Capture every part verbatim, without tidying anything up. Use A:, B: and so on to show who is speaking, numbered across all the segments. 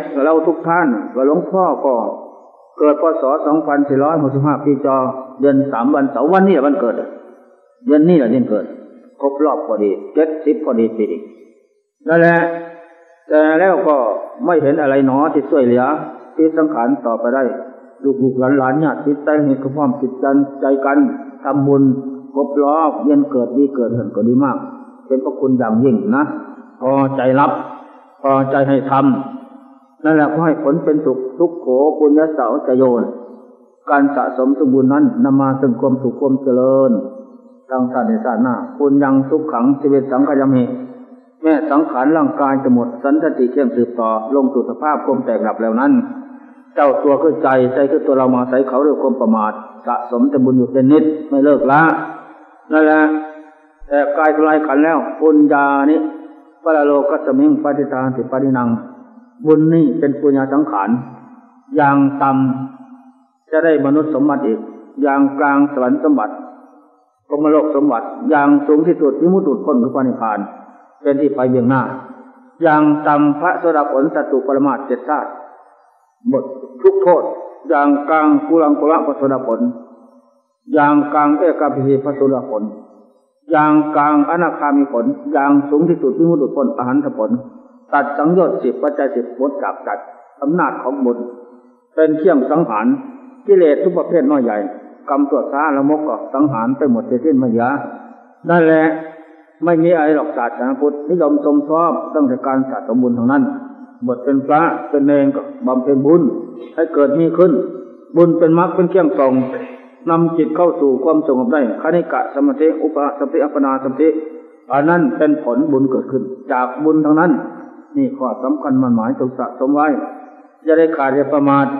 A: เราทุกท่านกับหลวงพ่อก็เกิดพศสองพันสี่ร้อยหกสิบห้าปีจอเดือนสามวันเสาร์วันนี้แหละวันเกิดเดือนนี้แหละเดือนเกิดครบรอบพอดีเจ็ดสิบพอดีปีนั่นแหละแต่แล้วก็ไม่เห็นอะไรหนอที่ช่วยเหลือที่สังขารต่อไปได้ลูกๆหลานๆญาติจิตใจเหตุความจิตใจกันทำบุญครบรอบเดือนเกิดดีเกิดเห็นก็ดีมากเป็นพระคุณอย่างยิ่งนะพอใจรับพอใจให้ทำนั่นแหละก็ให้ผลเป็นสุขทุกโขปุญญเสาจโยนการสะสมสมบูรณ์นั้นนำมาถึงความสุขความเจริญทางชาติศาสนาปุญญังสุขขังชีวิตสังขยามแม้สังขารร่างกายจะหมดสันติเที่ยงสืบต่อลงสู่สภาพความแตกดับแล้วนั้นเจ้าตัวคือใจใจคือตัวเรามาใส่เขาด้วยความประมาทสะสมแต่บุญอยู่เป็นนิดไม่เลิกละนั่นแหละแต่กายทลายขันแล้วปุญญานิปรโลกัสมิงปฏิทานติปรินังบุญนี่เป็นปุญญาสังขารอย่างต่ำจะได้มนุษย์สมบัติอีกอย่างกลางสวรรค์สมบัติพรหมโลกสมบัติอย่างสูงที่สุดวิมุตติพ้นคือพระนิพพานเป็นที่ไปเบื้องหน้าอย่างต่ำพระโสดาผลสัตตุปรมาสเจ็ดชาติหมดทุกโทษอย่างกลางกุลังกุละพระโสดาผลอย่างกลางเอกาภิสิพระโสดาผลอย่างกลางอนาคามีผลอย่างสูงที่สุดวิมุตติพ้นอรหันตผลตัดสังโยชน์สิบปัจจัยสิบหมดจากจัดอำนาจของบุญเป็นเครื่องสังหารกิเลสทุกประเภทน้อยใหญ่กรรมตัวช้าละมกก็สังหารไปหมดเสียสิ้นไม่เหลือนั่นแหละไม่มีอะไรหรอกศาสนาพุทธนิยมชมชอบตั้งแต่การสะสมบุญเท่านั้นบทเป็นพระเป็นเนรก็บำเพ็ญบุญให้เกิดมีขึ้นบุญเป็นมรรคเป็นเครื่องส่งนำจิตเข้าสู่ความสงบได้คณิกะสมาธิอุปสติอัปปนาสมาธิอันนั้นเป็นผลบุญเกิดขึ้นจากบุญทั้งนั้นนี่ข้อสำคัญมันหมายจงสะสมไว้จะได้ขาดอย่าประมาท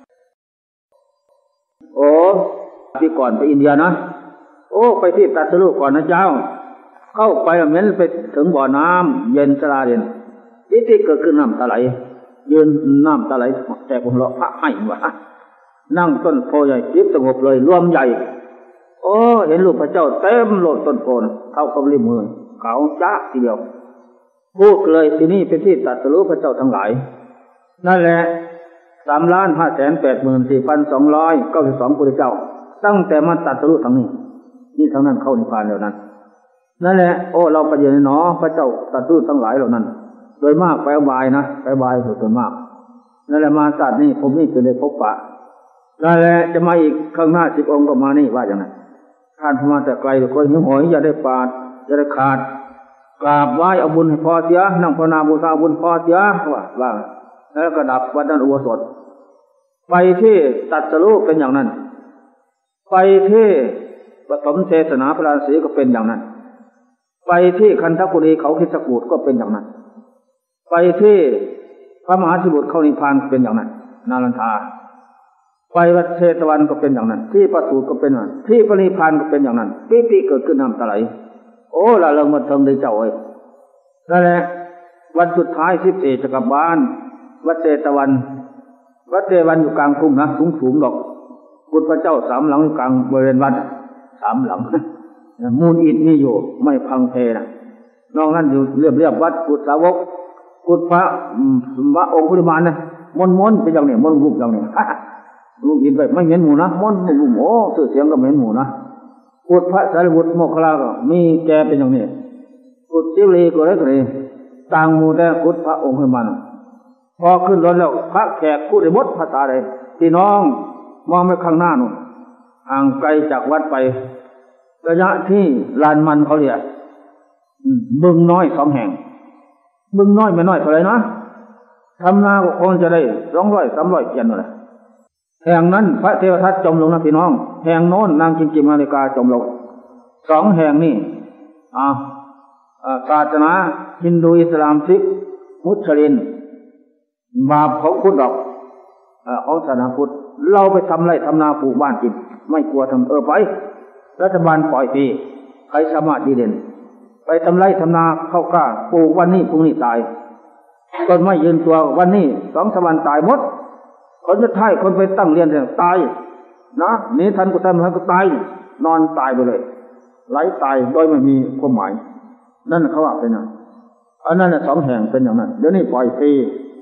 A: โอ้ที่ก่อนไปอินเดียนะโอ้ไปที่ตัดสรุปก่อนนะเจ้าเข้าไปเหม็นไปถึงบ่อน้ำเย็นสลาเย็นที่ที่เกิดขึ้นน้ำตาไหลยืนน้ำตาไหลแต่ผมเลาะพระให้วะนั่งต้นโพใหญ่จิตสงบเลยรวมใหญ่โอ้เห็นลูกพระเจ้าเต็มโลดต้นโพนเข้ากับริมมือเขาจ้าทีเดียวพูดเลยที่นี่เป็นที่ตัดสรุปพระเจ้าทั้งหลายนั่นแหละสามล้านห้าแสนแปดหมื่นสี่พันสองร้อยเก้าสิบสองพุทธเจ้าตั้งแต่มาตัดสรุปทั้งนี้นี่ทั้งนั้นเข้านิพพานแล้วนั้นนั่นแหละโอ้เราไปเย็นหนอพระเจ้าตัดสู้ทั้งหลายเหล่านั้นโดยมากไปอบายนะไปอบายส่วนมากนั่นแหละมาศาสตร์นี่ผมนี่จะได้พบปะนั่นแหละจะมาอีกข้างหน้าสิบองค์ก็มานี่ว่าอย่างนั้นท่านมาแต่ไกลก็หิ้วหอยอย่าได้ปาดอย่าได้ขาดกราบไหว้เอาบุญให้พอเสียนั่งภาวนาบูชาบุญพอเสียว่าว่าแล้วก็ดับวัดนั้นอุโบสถไปที่ตัดสรุปเป็นอย่างนั้นไปที่ปฐมเทศนาพระราศีก็เป็นอย่างนั้นไปที่คันธกุฎีเขาคิดสกูฏก็เป็นอย่างนั้นไปที่พระมหาสิบุตรเข้านิพพานเป็นอย่างนั้นนารันทาไปวัดเชตวันก็เป็นอย่างนั้นที่ประสูติก็เป็นอย่างนั้นที่ปรินิพพานก็เป็นอย่างนั้นปีติเกิดขึ้นน้ำตาไหลโอ้ละเริงมาเทิงได้เจ้าเอ้ยนั่นแหละวันสุดท้ายสิบสี่จะกลับบ้านวัดเชตวันวัดเชตวันอยู่กลางทุ่งนะสูงสูงดอกกุฏพระเจ้าสามหลังอยู่กลางบริเวณวัดสามหลังมูลอิฐนี่อยู่ไม่พังเพนะนอกนั้นอยู่เรียบเรียบวัดกุฏสาวกกุฏพระพระองค์พุทธมารนะมนมนเป็นอย่างนี้มนรูปอย่างนี้รูปอิฐไปไม่เหม็นหมูนะมนรูปโอ้สื่อเสียงก็เหม็นหมูนะกุฏพระสารีบุตรโมคคัลลาก็มีแกเป็นอย่างนี้กุฏจิลีก็ได้ก็เลยต่างหมู่แต่กุฏพระองค์พุทธมารพอขึ้นรถแล้วพระแขกพูดได้หมดภาษาใดพี่น้องมองไปข้างหน้านู่นห่างไกลจากวัดไประยะที่ลานมันเขาเรียกบึงน้อยสองแห่งบึงน้อยไม่น้อยเท่าไรนะทำนาก็คงจะได้สองร้อยสามร้อยเกียนเลยแห่งนั้นพระเทวทัตจมลงนะพี่น้องแห่งโน้นนางจิมจิมนาฬิกาจมลงสองแห่งนี่อ่าศาสนาฮินดูอิสลามซิกมุสลิมบาปของพุทธดอกของศาสนาพุทธเราไปทำไรทำนาปลูกบ้านกินไม่กลัวทำเออไปรัฐบาลปล่อยฟรีใครสามารถดีเด่นไปทำไรทำนาเข้ากล้าปลูกวันนี้พรุ่งนี้ตายต้นไม้ยืนตัววันนี้สองสามวันตายหมดคนจะท้ายคนไปตั้งเรียนเนี่ยตายนะนี้ทันก็ทำทันก็ตายนอนตายไปเลยไหลตายโดยไม่มีความหมายนั่นเขาว่าเป็นนะอันนั้นสองแห่งเป็นอย่างนั้นเดี๋ยวนี้ปล่อยฟรี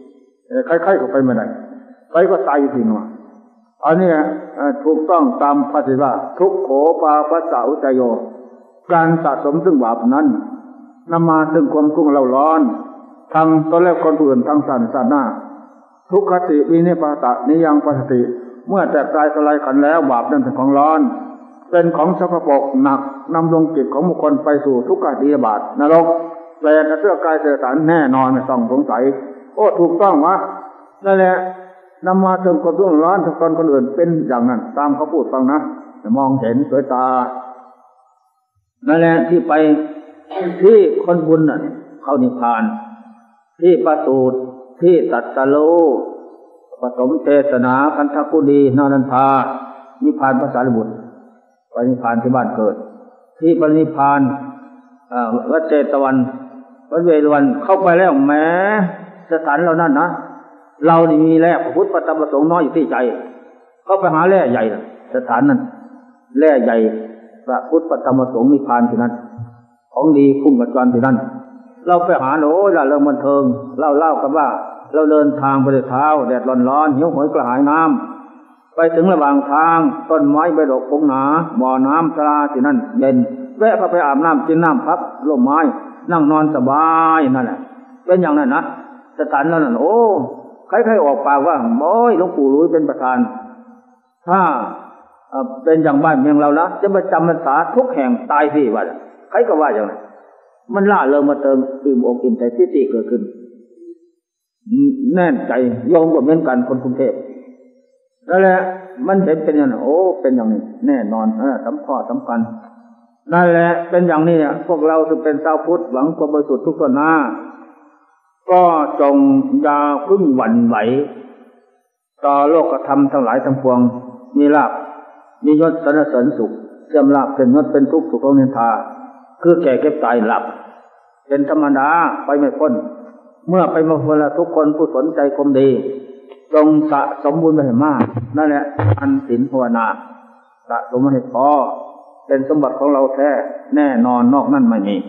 A: ใครๆก็ไปไม่ได้ไปก็ตายอยู่ที่นั่นอันนี้ถูกต้องตามพระสิว่าทุกโขปาปัสสะอุจโยการสะสมซึ่งบาปนั้นนำมาซึ่งความกุ้งเราร้อนทั้งตนและคนอื่นทั้งสันสันหน้าทุกขติวินิปาตะนิยังปัสสติเมื่อแตกกายสลายขันแล้วบาปนั้นเป็นของร้อนเป็นของสกปรกหนักนำดวงจิตของบุคคลไปสู่ทุกขติบาทนรกแปลกระเสื้อกายเสือสารแน่นอนไม่ต้องสงสัยโอ้ถูกต้องวะนั่นแหละนำมาถึงคนรุ่งร้อนทุกคนคนอื่นเป็นอย่างนั้นตามเขาพูดฟังนะมองเห็นสวยตานั่นแหละที่ไปที่คนบุญน่ะเข้านิพพานที่ประสูติที่ตัดสโลปฐมเทศนาคันธกุฎีนานันทานิพพานพระสารีบุตรไปนิพพานที่บ้านเกิดที่ปรินิพพานวัดเจตวันวัดเวรุวันเข้าไปแล้วแม้สถานเหล่านั้นนะเรานี่มีแร่พระพุทธพระธรรมพระสงฆ์น้อยอยู่ที่ใจเข้าไปหาแร่ใหญ่สถานนั้นแร่ใหญ่พระพุทธพระธรรมพระสงฆ์นิพพานที่นั้นของดีคุ้มกับจรที่นั่นเราไปหาโน้เราเริ่มบันเทิงเล่าเล่ากันว่าเราเดินทางไปด้วยเท้าแดดร้อนๆหิวโหยกระหายน้ำไปถึงระหว่างทางต้นไม้ใบดอกคงหนาบ่อน้ำสลาที่นั่นเย็นแวะเข้าไปอาบน้ำกินน้ำพักร่มไม้นั่งนอนสบายนั่นแหละเป็นอย่างนั้นนะสถานนั้นโอ้ใครๆออกปากว่าโอ้ยหลวงปู่รู้เป็นประธานถ้าเป็นอย่างบ้านเมืองเรานะจะมาจำพรรษาทุกแห่งตายสิว่าใครก็ว่าอย่างนั้นมันล่าเริงมาเติมอิ่มอกอิ่มใจที่ตีเกิดขึ้นแน่นใจโยมก็เหมือนกันคนกรุงเทพนั่นแหละมันเห็นเป็นอย่างนั้นโอ้เป็นอย่างนี้แน่นอนเออสำคัญสำคัญนั่นแหละเป็นอย่างนี้เนี่ยพวกเราจะเป็นชาวพุทธหวังความบริสุทธิ์ทุกคนหน้าก็จงอย่าพึ่งหวั่นไหวต่อโลกธรรมทั้งหลายทั้งปวงมีลาภมียศสรรเสริญสุขเสื่อมลาภเป็นยศเป็นทุกข์ถูกเขานินทาคือแก่เก็บตายหลับเป็นธรรมดาไปไม่พ้นเมื่อไปมาพ้นแล้วทุกคนผู้สนใจความดีจงสะสมบุญไปให้มากนั่นแหละอันศีลภาวนาสะสมให้พอเป็นสมบัติของเราแท้แน่นอนนอกนั่นไม่มี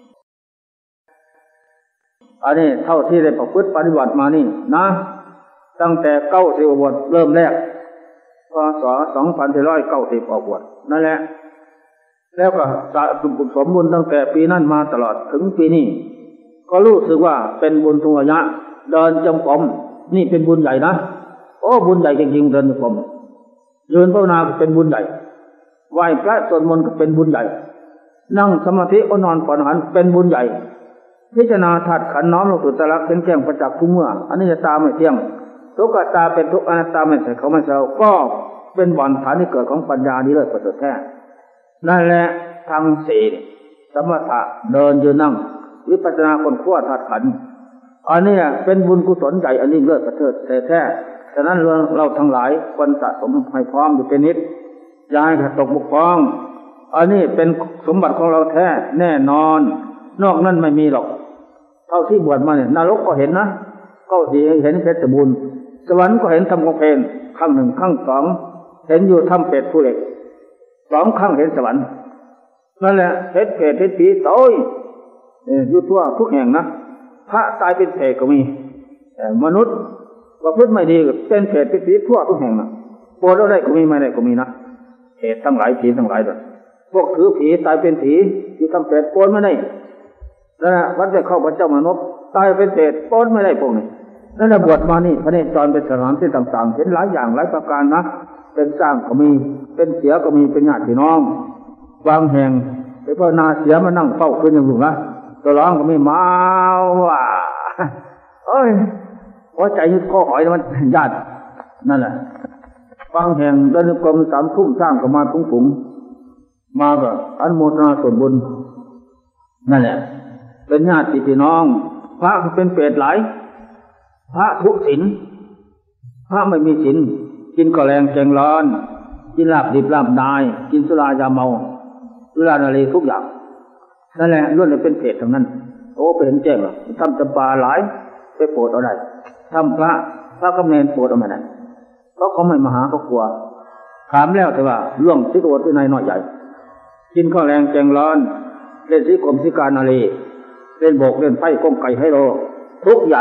A: อันนี้เท่าที่ได้ประพฤติปฏิบัติมานี่นะตั้งแต่เก้าสิบบวชเริ่มแรกพศสองพันสี่ร้อยเก้าสิบออกบวชนั่นแหละแล้วก็สะสมบุญตั้งแต่ปีนั้นมาตลอดถึงปีนี้ก็รู้สึกว่าเป็นบุญทุกระยะเดินจงกรมนี่เป็นบุญใหญ่นะโอ้บุญใหญ่จริงๆเดินจงกรมยืนภาวนาเป็นบุญใหญ่ไหว้พระสวดมนต์ก็เป็นบุญใหญ่นั่งสมาธิก็นอนผ่อนหันเป็นบุญใหญ่พิจารณาธาตุขันธ์น้อมลงสู่ตรักเป็นแจ้งประจักษ์ทุกเมื่ออันนี้จะตาไม่เที่ยงทุกขตาเป็นทุกอนัตตาไม่ใช่เขาไม่เศร้าก็เป็นบ่อนฐานที่เกิดของปัญญานี้เลยประเสริฐแท้นั่นแหละทางสี่สมถะเดินยืนนั่งวิปัสสนาคนขั้วธาตุขันธ์อันนี้เป็นบุญกุศลใหญ่อันนี้เลิศประเสริฐแท้ฉะนั้นเราเราทั้งหลายควรสะสมให้พร้อมอยู่เป็นนิดอย่าให้ขาดตกบกพร่องอันนี้เป็นสมบัติของเราแท้แน่นอนนอกนั้นไม่มีหรอกเท่าที่บวชมาเนี่ยนรกก็เห็นนะก็ดีเห็นเพชรบุญสวรรค์ก็เห็นธรรมกเพนข้างหนึ่งข้างสองเห็นอยู่ถ้ำเป็ดผู้เหล็กสองข้างเห็นสวรรค์นั่นแหละเพชรเพชรเพชรผีโต้ยอยู่ทั่วทุกแห่งนะพระตายเป็นเพชรก็มีมนุษย์ประพฤติไม่ดีเป็นเพชรเป็นผีทั่วทุกแห่งนะปวดอะไรก็มีไม่ได้ก็มีนะเพชรทั้งหลายผีทั้งหลายด้วยพวกถือผีตายเป็นผีอยู่ทำเป็ดปนไม่ได้นั่นแหละวัดได้เข้าพระเจ้ามนุษย์ตายเป็นเป็ดปนไม่ได้พวกนี้นั่นแหละบวชมานี่พระเนจรเป็นสถานที่ต่างๆเห็นหลายอย่างหลายประการนะเป็นสร้างก็มีเป็นเสียก็มีเป็นญาติพี่น้องบางแห่งไปภาวนาเสียมานั่งเฝ้าคืนอย่างอยู่นะตัวร้องก็มีมาว่าเอ้ยหัวใจยึดข้อหอยมันญาตินั่นแหละบางแห่งเดินกรมสามทุ่มสร้างก็มาทุ่งผงมาก็อันโมทนาส่วนบุญนั่นแหละเป็นญาติพี่น้องพระก็เป็นเปรตหลายพระทุศีลพระไม่มีศีลกินก็แรงแกงร้อนกินลาบดิบลาบนายกินสุรายาเมาสุรานารีทุกอย่างนั่นแหละล้วนแต่เป็นเปรตทั้งนั้นโอ้เป็นแจ้งหรอทำจำปาหลายไปโปรดเอาได้ทำพระพระกำเนิดโปรดเอาไม่ได้เพราะเขาไม่มาหาเขากลัวถามแล้วแต่ว่าล่วงสิโกรธที่ในน้อยใหญ่กินข้าวแรงแกงร้อนเล่นสีกรมสีการนาลีเล่นโบกเล่นไฟก้มไก่ให้โลทุกอย่าง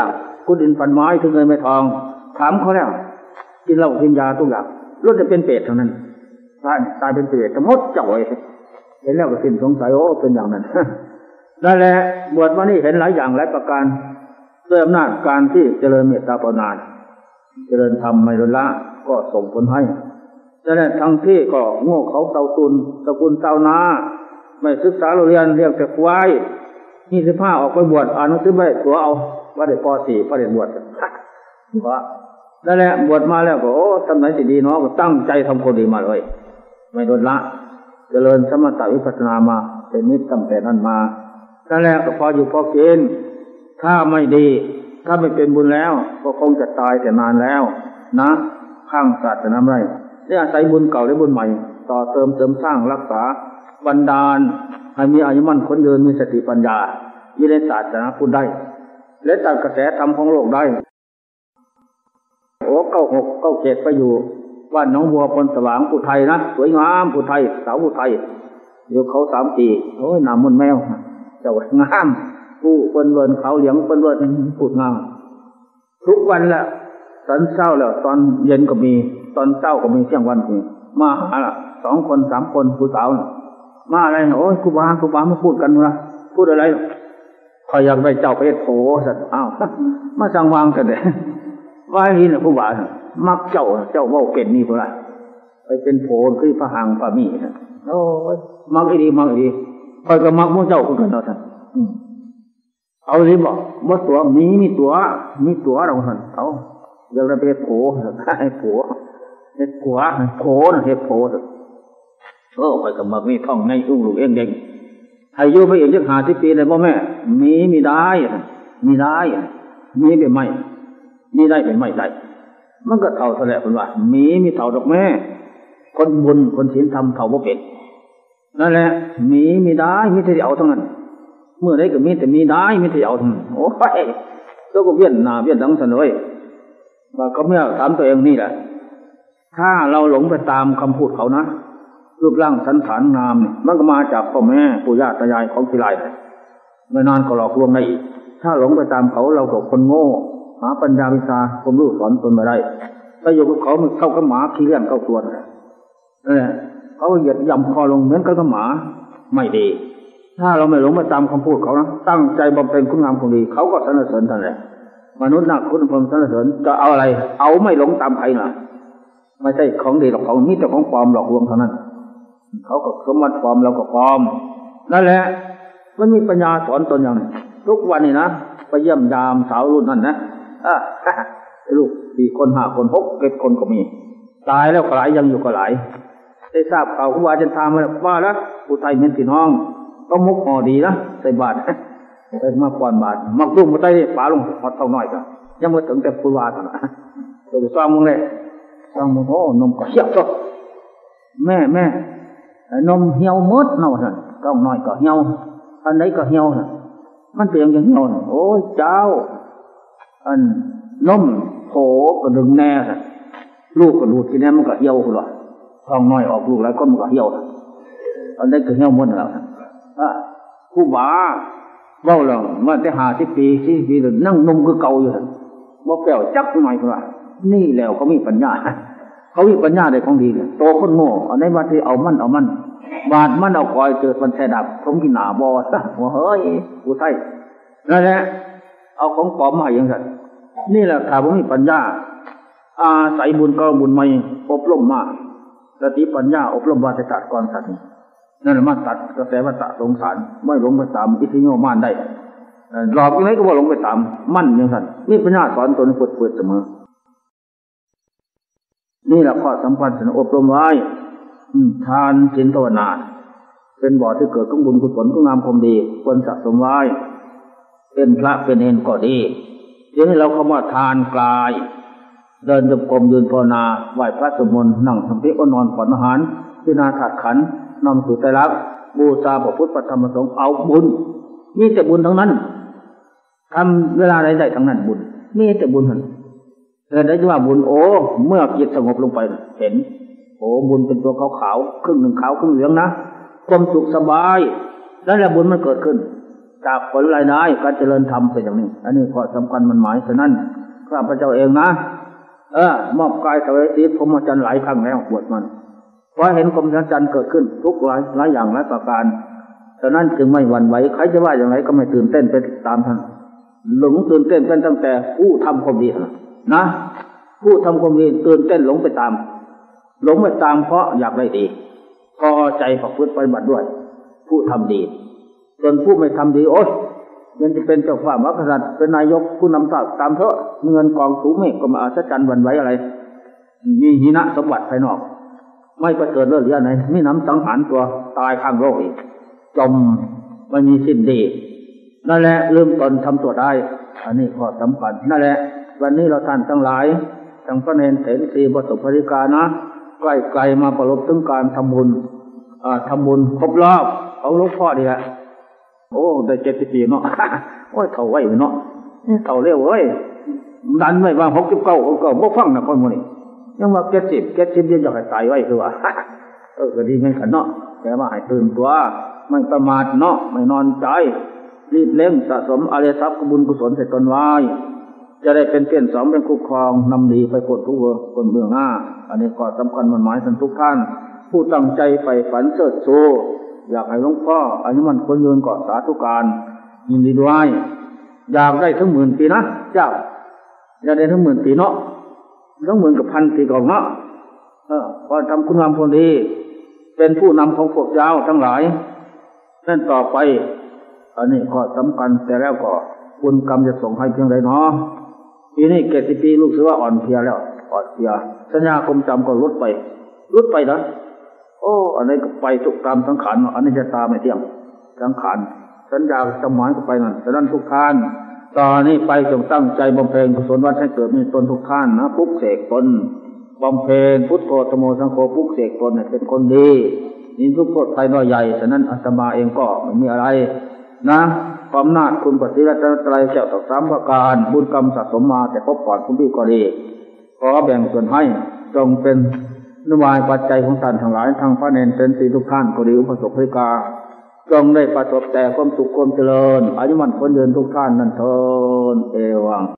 A: ขุดดินฟันไม้ถึงเงินไม่ทองถามเขาแล้วกินเหล้ากินยาทุกอย่างรถจะเป็นเปรตเท่านั้นตายตายเป็นเปรตจะมดเจ่อยเห็นแล้วก็สิ้นสงสัยโอ้เป็นอย่างนั้นนั่นแหละบวชมานี่เห็นหลายอย่างหลายประการด้วยอำนาจการที่เจริญเมตตาภาวนาเจริญธรรมไม่ลดละก็ส่งผลให้นั่นแหละทั้งที่ก็โง่เขาเตาตุนตระกูลเตานาไม่ศึกษาเรียนเรียกแต่ควายนี่สิบห้าออกไปบวชอ่านหนังสือไปตัวเอาว่าได้ป.สี่พระเดชบวชเพราะนั่นแหละบวชมาแล้วก็โอ้ทำไหนจะดีเนาะก็ตั้งใจทำคนดีมาเลยไม่ลดละเจริญสมถะวิปัสสนามาเป็นนิจตั้งแต่นั้นมานั่นแหละก็พออยู่พอกินถ้าไม่ดีถ้าไม่เป็นบุญแล้วก็คงจะตายแต่นานแล้วนะข้างศาสนาไรนี่อาศัยบุญเก่าและบุญใหม่ต่อเติมเสริมสร้างรักษาบันดาลให้มีอายุมั่นคนเดินมีสติปัญญาอยู่ในศาสนาพุทธได้และตัดกระแสธรรมของโลกได้โอ้เก้าหกเก้าเจ็ดไปอยู่บ้านน้องบัวพลสว่างอุทัยนะสวยงามอุทัยสาวอุทัยอยู่เขาสามปีโอ้ยน้ำมันแมวเจ้างามผู้เปิ้นเวินเขาเหลียงเปิ้นเวินพูดงามทุกวันละตอนเช้าแล้วตอนเย็นก็มีตอนเช้าก็มีเที่ยงวันมีมาหาละสองคนสามคนผู้สาวมาอะไรโอ้ยครูบาครูบามาพูดกันนะพูดอะไรคอยอยากได้เจ้าไปโผสัตว์อ้าวมาสั่งวางกันเลยว่าที่เนี่ยครูบามักเจ้าเจ้าว่าเป็นนี่เพื่อไปเป็นโผคือพระหังพระมีโอ้ยมักอีดีมักอีดีคอยก็มักมุ่งเจ้าคนกันเราท่านเอาสิบอกว่าตัวมีมีตัวมีตัวเราท่านเอาอยากได้ไปโผให้โผเห็ดผัวโผนะเห็ดโผโอ้คอยก็มักมีท่องในอุ้งลูกเองเด็กให้อยู่ไปอีกสักห้าสิบปีเลยพ่อแม่มีมีได้มีได้มีเป็นไม่มีได้เป็นไม่ได้มันก็เท่าแหละเป็นว่ามีมีเท่าดอกแม่คนบุญคนศีลธรรมเท่าบ่เป็นนั่นแหละมีมีได้มีแต่เอาทั้งนั้นเมื่อไรก็มีแต่มีได้มีแต่เอาทั้งนั้นโอ้ยตัวก็เวียนหน้าเวียนหลังสันเลยว่าก็เมื่อถามตัวเองนี่แหละถ้าเราหลงไปตามคำพูดเขานะรูปร่างสันฐานงามมันก็มาจากพ่อแม่ปู่ย่าตายายของที่ไรไม่นานก็หลอกลวงได้อีกถ้าหลงไปตามเขาเราก็คนโง่หาปัญญาวิชาความรู้สอนตนมาได้ไปอยู่กับเขามันเข้ากับหมาขี้เลื่อนเข้าตัวนั่นแหละเขาเหยียดย่ำคอลงเหมือนกับหมาไม่ดีถ้าเราไม่หลงไปตามคำพูดเขานะตั้งใจบำเพ็ญคุณงามความดีเขาก็สรรเสริญท่านแหละมนุษย์นักคุณพรหมสรรเสริญจะเอาอะไรเอาไม่หลงตามใครน่ะไม่ใช่ของดีหรอกของนี่แต่ของปลอมหลอกลวงเท่านั้นเขาก็สมบัติปลอมเราก็ปลอมนั่นแหละมันมีปัญญาสอนตนอย่างนี้ทุกวันนี่นะไปเยี่ยมยามสาวรุ่นนั้นนะอ่ะลูกสี่คนห้าคนหกเจ็ดคนก็มีตายแล้วก็หลายยังอยู่ก็หลายได้ทราบข่าวครูบาอาจารย์ทามมาว่าแล้วผู้ไทยเมียนพี่น้องก็มุกห่อดีนะใส่บาตรไปมาก่อนบาตรมักรุ่มมาใต้ฝาลงพอเท่าน้อยก็ยังไม่ถึงแต่ครูบาท่านนะตัวซ้อมมึงเลยซ้อมมึงโอ้นมก็เหี่ยวก็แม่แม่นมเหี่ยวมดเน่าท่านต้องน้อยก็เหี่ยวอันไหนก็เหี่ยวท่านมันเปลี่ยนอย่างเหี่ยวโอ้ยเจ้าอันนมโผก็ดึงแน่ท่านลูกก็ดูดทีนี้มันก็เหี่ยวหรอต้องน้อยออกลูกแล้วก็มันก็เหี่ยวอันไหนก็เหี่ยวมดแล้วท่านอ่ะครูบาเบ้าหลังเมื่อได้หาสิบปีสิบปีนั่งนมคือเก่าอยู่ท่านบ่แป้วจักหน่อยเท่าไหร่นี่แล้วเขามีปัญญาเขามีปัญญาได้ของดีเลยโตคนโง่อันไหนมาที่เอามันเอามันบาดมันเอาคอยเจอมันแสดับผมกินหนาบอซะว่าเฮ้ยกูไทยนั่นแหละเอาของปลอมมาอย่างนั้นนี่แหละถ้าผมมีปัญญาอาศัยบุญก็บุญไม่อบรมมาสติปัญญาอบรมวาตัดก่อนสัตว์นั่นแหละมาตัดกระแสวัฏสงสารไม่หลงไปตามอิทธิโยมานได้หลอกยังไงก็ว่าหลงไปตามมั่นอย่างนั้นนี่ปัญญาสอนตนเปิดเปิดเสมอนี่แหละข้อสำคัญสนอบรมไว้ทานศีลภาวนาเป็นบ่อที่เกิดของบุญกุศลของงามความดีควรสะสมไว้เป็นพระเป็นเณรก็ดีทีนี้เราเข้ามาทานกายเดินจงกรมยืนภาวนาไหว้พระสวดมนต์นั่งสมาธิอนอนผ่อนอาหารพิจารณาธาตุขันธ์นำสู่ไตรลักษณ์บูชาพระพุทธพระธรรมพระสงฆ์เอาบุญมีแต่บุญทั้งนั้นทำเวลาใดๆทั้งนั้นบุญมีแต่บุญทั้งแต่ได้ว่าบุญโอ้เมื่อจิตสงบลงไปเห็นโอ้บุญเป็นตัวขาวๆครึ่งหนึ่งขาวครึ่งเหลืองนะความสุขสบายแล้วแหละบุญมันเกิดขึ้นจากผลรายได้การเจริญธรรมเป็นอย่างนี้อันนี้ข้อสำคัญมันหมายฉะนั้นข้าพเจ้าเองนะเออมอบกายถวายศีลพรหมจรรย์หลายครั้งแล้วบวชมันเพราะเห็นกรมจรรย์เกิดขึ้นทุกหลายหลายอย่างหลายประการฉะนั้นจึงไม่หวั่นไหวใครจะว่าอย่างไรก็ไม่ตื่นเต้นไปตามท่านหลงตื่นเต้นเป็นตั้งแต่ผู้ทำความดีนะผู้ทำความดีตื่นเต้นหลงไปตามหลงไปตามเพราะอยากได้ดีพอใจประพฤติปฏิบัติด้วยผู้ทำดีส่วนผู้ไม่ทำดีโอ๊ยยังจะเป็นเจ้าฟ้ามหากษัตริย์เป็นนายกผู้นำชาติตามเถอะเงินกองสูงเมฆก็มาอัศจรรย์วันไหวอะไรมีหินะสมบัติภายนอกไม่ประเสริฐเลิศเลี่ยไหนมีน้ำสังหารตัวตายข้างโลกอีกจมไม่มีสิ้นดีนั่นแหละลืมตนทำตัวได้อันนี้ข้อสำคัญนั่นแหละวันนี้เราท่านทั้งหลายทั้งพระเนรเถรสีประสบภริกานะใกล้ไกลมาประลบถึงการทำบุญอ่าทำบุญครบรอบเอาหลวงพ่อดีละโอ้ได้เจ็ดสิบปีเนาะโอ้ยเท่าไว้เนาะเท่าเร็วเว้ยดันไว้ว่าหกสิบเก้าหกเก้าบ่ฟังนะคนโมนี่ยังว่าเจ็ดสิบเจ็ดสิบยังอยากให้ตายไว้คือว่าเออก็ดีเหมือนกันเนาะแต่ว่าให้ตื่นตัวไม่ประมาทเนาะไม่นอนใจรีบเร่งสะสมอริยทรัพย์บุญกุศลใส่ตนไว้จะได้เป็นเพี้ยนสองเป็นคู่ครองนำดีไปกดทุกเวอร์คนเมืองหน้าอันนี้ก็สำคัญมันหมายถึงทุกท่านผู้ตั้งใจใฝ่ฝันเสิร์ชโซอยากให้หลวงพ่ออายุมันคนยืนก่อสาธุการยินดีด้วยอยากได้ทั้งหมื่นปีนะเจ้าอยากได้ทั้งหมื่นปีเนาะทั้งหมื่นกับพันปีก่อนเนาะเออพอทำคุณงามความดีเป็นผู้นำของพวกเจ้าทั้งหลายนั่นต่อไปอันนี้ข้อสำคัญแต่แล้วก็บุญกรรมจะส่งให้เพียงไรเนาะปีนี้เจ็ดสิบปีลูกเสือว่าอ่อนเพลียแล้วอ่อนเพลียสัญญาคมจำก็ลดไปลดไปนะโอ้อันนี้ก็ไปทุกกรรมสังขารอันนี้จะตาไม่เที่ยงสังขารสัญญาสมานก็ไปนั่นฉะนั้นทุกท่านตอนนี้ไปจงตั้งใจบำเพ็ญกุศลวัดให้เกิดมีตนทุกท่านนะปลุกเสกตนบำเพ็ญพุทโธธโมสังโฆปลุกเสกตนให้เป็นคนดีนี่ทุกคนไทยน้อยใหญ่ฉะนั้นอาตมาเองก็ไม่มีอะไรนะความนาจคุณปฏิรัตนตรัยเจ้าต่อสามประการบุญกรรมสะสมมาแต่พบก่อนคุณพี่ก็ดีขอแบ่งส่วนให้จงเป็นนวายปัจจัยของท่านทั้งหลายทางพระเนรเป็นสีทุกท่านก็ดีอุปสมบทกาจงได้ประสบแต่ความสุขความเจริญอายุมั่นคนยืนทุกท่านนั่นเถิดเอวัง